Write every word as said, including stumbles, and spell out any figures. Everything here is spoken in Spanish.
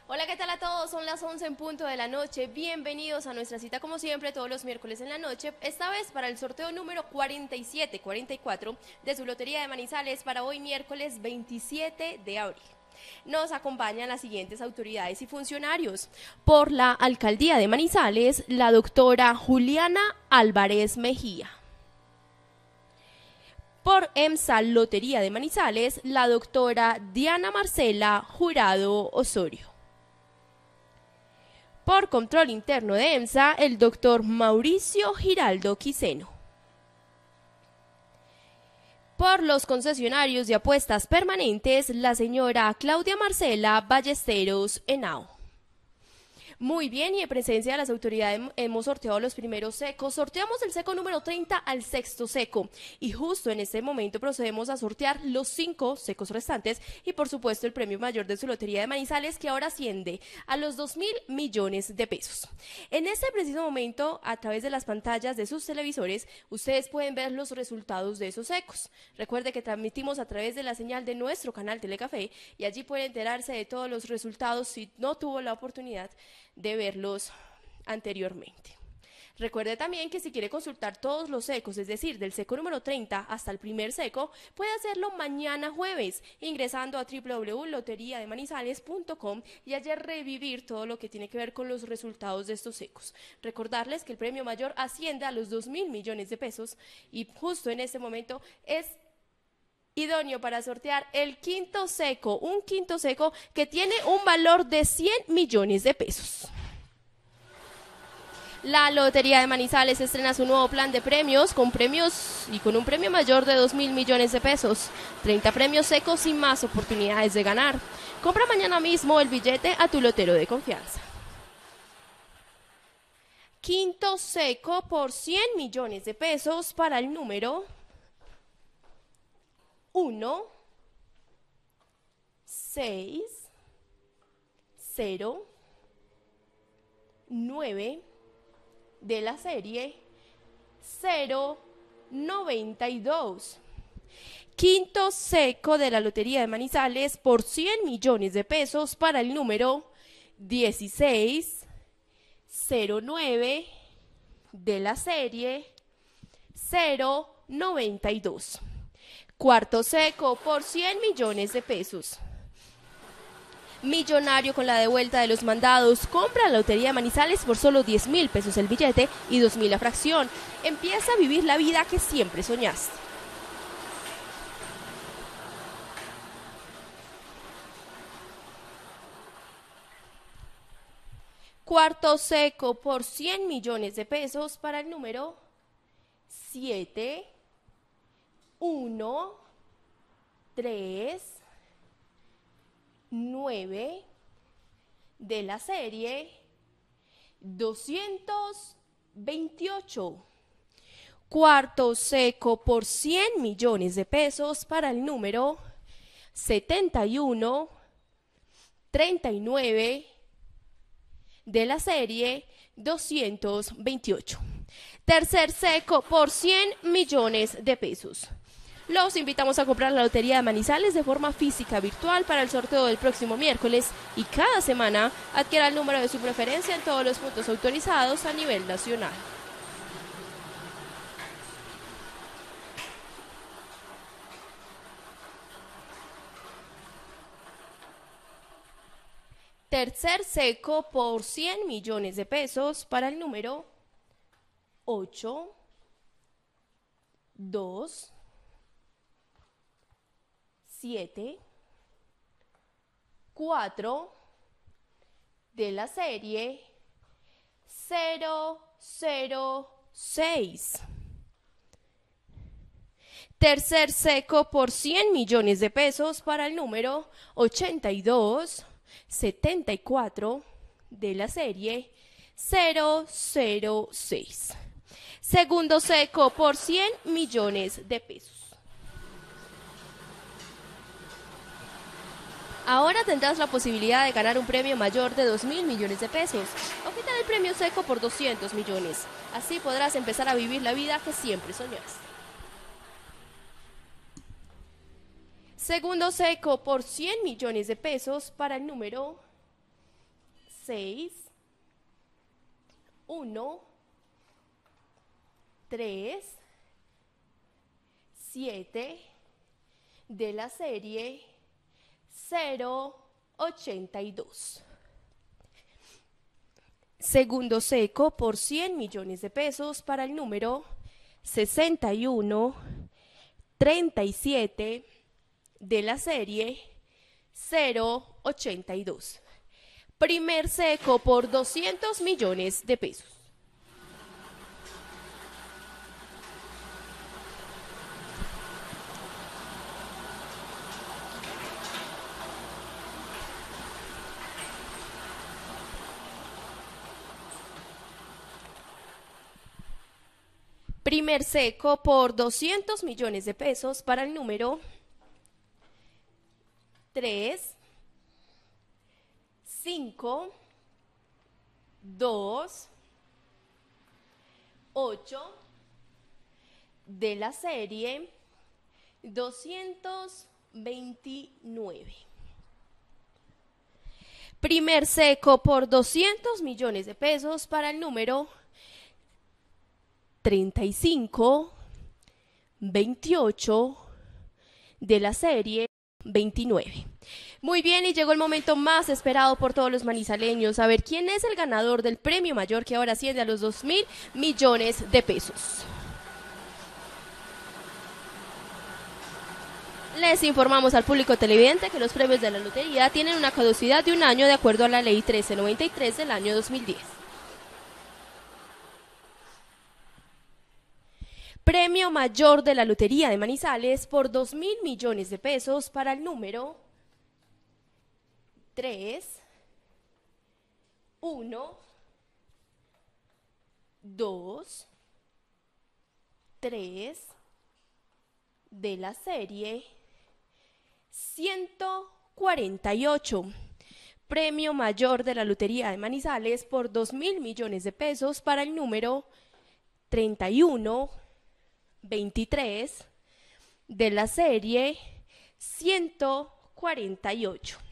Hola, ¿qué tal a todos? Son las once en punto de la noche. Bienvenidos a nuestra cita, como siempre, todos los miércoles en la noche. Esta vez para el sorteo número cuarenta y siete cuarenta y cuatro de su Lotería de Manizales para hoy miércoles veintisiete de abril. Nos acompañan las siguientes autoridades y funcionarios. Por la Alcaldía de Manizales, la doctora Juliana Álvarez Mejía. Por EMSA Lotería de Manizales, la doctora Diana Marcela Jurado Osorio. Por Control Interno de EMSA, el doctor Mauricio Giraldo Quiseno. Por los concesionarios de apuestas permanentes, la señora Claudia Marcela Ballesteros Henao. Muy bien, y en presencia de las autoridades hemos sorteado los primeros secos. Sorteamos el seco número treinta al sexto seco. Y justo en este momento procedemos a sortear los cinco secos restantes y por supuesto el premio mayor de su Lotería de Manizales, que ahora asciende a los dos mil millones de pesos. En este preciso momento, a través de las pantallas de sus televisores, ustedes pueden ver los resultados de esos secos. Recuerde que transmitimos a través de la señal de nuestro canal Telecafé y allí pueden enterarse de todos los resultados si no tuvo la oportunidad de verlos anteriormente. Recuerde también que si quiere consultar todos los secos, es decir, del seco número treinta hasta el primer seco, puede hacerlo mañana jueves, ingresando a w w w punto lotería de manizales punto com y allí revivir todo lo que tiene que ver con los resultados de estos secos. Recordarles que el premio mayor asciende a los dos mil millones de pesos y justo en este momento es idóneo para sortear el quinto seco, un quinto seco que tiene un valor de cien millones de pesos. La Lotería de Manizales estrena su nuevo plan de premios con premios y con un premio mayor de dos mil millones de pesos, treinta premios secos y más oportunidades de ganar. Compra mañana mismo el billete a tu lotero de confianza. Quinto seco por cien millones de pesos para el número uno, seis, cero, nueve de la serie cero noventa y dos. Quinto seco de la Lotería de Manizales por cien millones de pesos para el número dieciséis, cero nueve de la serie cero noventa y dos. Cuarto seco por cien millones de pesos. Millonario con la devuelta de los mandados. Compra la Lotería de Manizales por solo diez mil pesos el billete y dos mil la fracción. Empieza a vivir la vida que siempre soñaste. Cuarto seco por cien millones de pesos para el número siete, uno, tres, nueve de la serie doscientos veintiocho. Cuarto seco por cien millones de pesos para el número setenta y uno, treinta y nueve de la serie doscientos veintiocho. Tercer seco por cien millones de pesos. Los invitamos a comprar la Lotería de Manizales de forma física virtual para el sorteo del próximo miércoles y cada semana adquiera el número de su preferencia en todos los puntos autorizados a nivel nacional. Tercer seco por cien millones de pesos para el número ocho, dos, siete, cuatro de la serie cero cero seis. Tercer seco por cien millones de pesos para el número ochenta y dos, setenta y cuatro de la serie cero cero seis. Segundo seco por cien millones de pesos. Ahora tendrás la posibilidad de ganar un premio mayor de dos mil millones de pesos o quitar el premio seco por doscientos millones. Así podrás empezar a vivir la vida que siempre soñaste. Segundo seco por cien millones de pesos para el número seis, uno, tres, siete de la serie cero ochenta y dos. Segundo seco por cien millones de pesos para el número sesenta y uno, treinta y siete de la serie cero ochenta y dos. Primer seco por doscientos millones de pesos. Primer seco por doscientos millones de pesos para el número tres, cinco, dos, ocho de la serie doscientos veintinueve. Primer seco por doscientos millones de pesos para el número treinta y cinco, veintiocho de la serie veintinueve. Muy bien, y llegó el momento más esperado por todos los manizaleños, a ver quién es el ganador del premio mayor que ahora asciende a los dos mil millones de pesos. Les informamos al público televidente que los premios de la lotería tienen una caducidad de un año de acuerdo a la ley trece noventa y tres del año dos mil diez. Premio mayor de la Lotería de Manizales por dos mil millones de pesos para el número tres, uno, dos, tres de la serie ciento cuarenta y ocho. Premio mayor de la Lotería de Manizales por dos mil millones de pesos para el número treinta y uno, veintitrés de la serie ciento cuarenta y ocho.